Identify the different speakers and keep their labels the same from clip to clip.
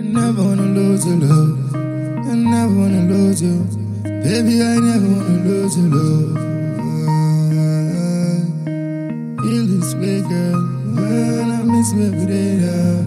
Speaker 1: never wanna lose your love. I never wanna lose you. Baby, I never wanna lose your love. Feel this way, girl. I miss you every day now.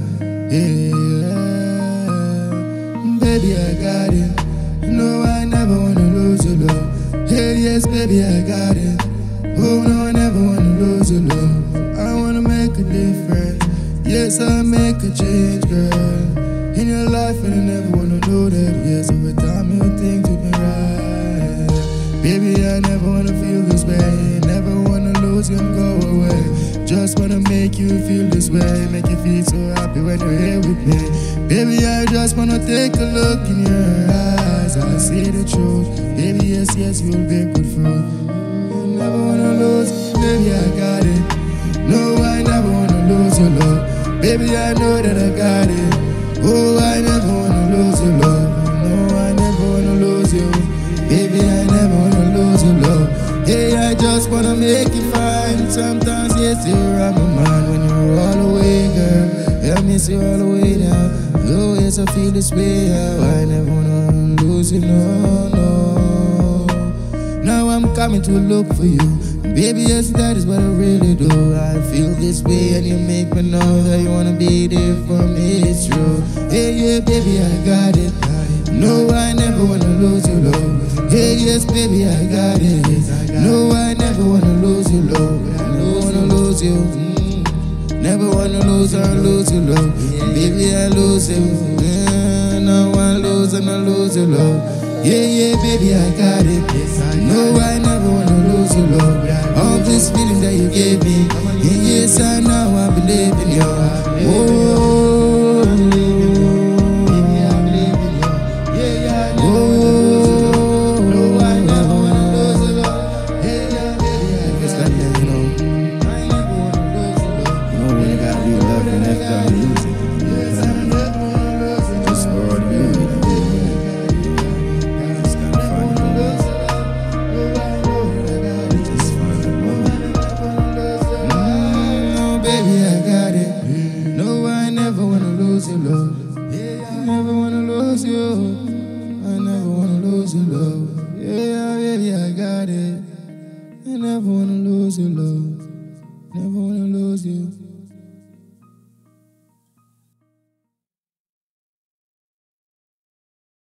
Speaker 1: Yeah. Baby, I got it. No, I never wanna lose your love. Hey, yes, baby, I got it. Oh, no, I never wanna lose your love. I wanna make a difference. Yes, I'll make a change, girl. In your life, and I never wanna know that. Yes, over time, you think to be right. Baby, I never wanna feel this way. Never wanna lose you and go away. Just wanna make you feel this way. Make you feel so happy when you're here with me. Baby, I just wanna take a look in your eyes. I see the truth. Baby, yes, yes, you'll be good fruit. I never wanna lose, baby, I got it. No, I never wanna lose your love. Baby, I know that I got it. Oh, I never wanna lose your love. No, I never wanna lose you. Baby, I never wanna lose your love. Hey, I just wanna make you fine. Sometimes, yes, you're on my mind when you're all away, girl. Yeah, I miss you all the way now. Oh, yes, I feel this way. I never wanna lose you, no. Now I'm coming to look for you. Baby, yes, that is what I really do. I feel this way and you make me know that you wanna be there for me, it's true. Hey, yeah, baby, I got it. No, I never wanna lose your love. Hey, yes, baby, I got it. No, I never wanna lose your love. I never wanna lose you. Never wanna lose or lose your love. Baby, I lose you. No, I lose and I lose your love. Yeah, baby, I got it. No, I never wanna lose your love. All this feeling that you gave me. And yes, I know I believe in you. Oh, no, I never wanna lose your love. It's like that, you know. You know when you gotta be loved and after I lose it. Just for all the beauty. Your love. I never wanna lose you. I never wanna lose your love. Yeah, baby, I got it. I never wanna lose your love. Never wanna lose you.